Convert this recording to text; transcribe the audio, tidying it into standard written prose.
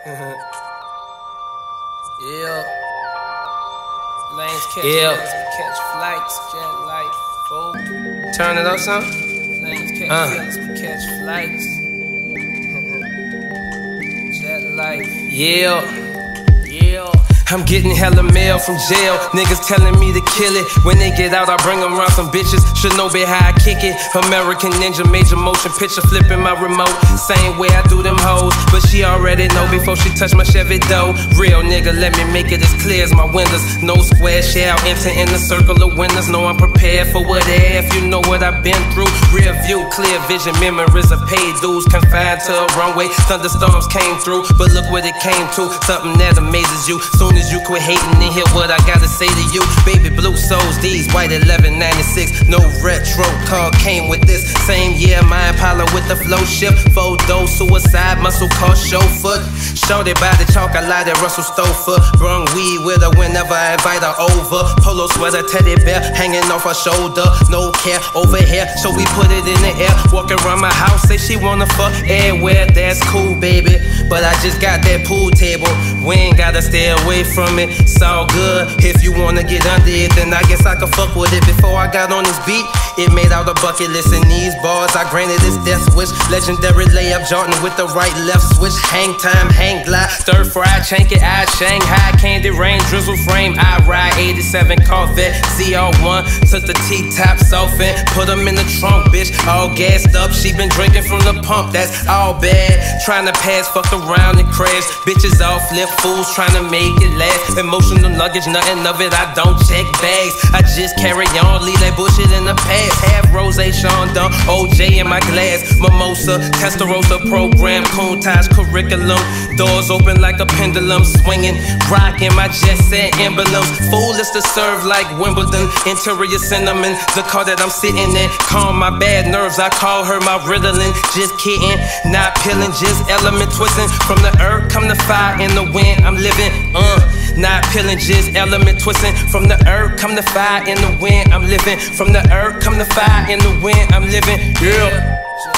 Yeah. Lanes catch flights, jet light, fool. Turn it up, son. Lanes catch flights. Jet light. Yeah. I'm getting hella mail from jail. Niggas telling me to kill it. When they get out, I bring them around some bitches. Should know be how I kick it. American Ninja, major motion picture, flipping my remote. Same way I do them hoes. But she already know before she touch my Chevy dough. Real nigga, let me make it as clear as my windows. No square shell, enter in the circle of winners. Know I'm prepared for whatever. You know what I've been through. Rear view, clear vision, memories of paid dues. Confined to a runway, thunderstorms came through. But look what it came to, something that amazes you. Soon as you quit hating and hear what I gotta say to you. Baby blue souls, these white 1196. No retro car came with this. Same year, my Impala with the flow shift. Photo, suicide, muscle car, chauffeur. Shorty by the chalk, I light at Russell Stouffer. Brung weed with her whenever I invite her over. Polo sweater, teddy bear, hanging off her shoulder. No care over here, so we put it in the air. Walk around my house, say she wanna fuck everywhere. That's cool, baby, but I just got that pool table. We ain't gotta stay away from it, it's all good. If you wanna get under it, then I guess I could fuck with it. Before I got on this beat, it made out a bucket list. In these bars, I granted this death wish. Legendary layup, Jordan with the right left switch. Hang time, hang glide, stir fry, chanky eye, Shanghai, candy rain, drizzle frame. I ride 87 Corvette, ZR1. Took the T-tops off and put them in the trunk, bitch. All gassed up, she been drinking from the pump, that's all bad. Trying to pass, fuck around and crash. Bitches all flip, fools trying to make it last. Emotional luggage, nothing of it, I don't check bags. I just carry on, leave that bullshit in the past. Half rosé, Sean Dunn, OJ in my glass. Mimosa, Testarossa program, Countach curriculum. Doors open like a pendulum, swinging, rocking my jet set emblems. Foolish to serve like Wimbledon, interior cinnamon. The car that I'm sitting in, calm my bad nerves, I call her my Ritalin. Just kidding, not peeling, just element twisting. From the earth come the fire in the wind, I'm living, not peeling, just element twisting. From the earth come the fire in the wind, I'm living. From the earth come the fire in the wind, I'm living, yeah.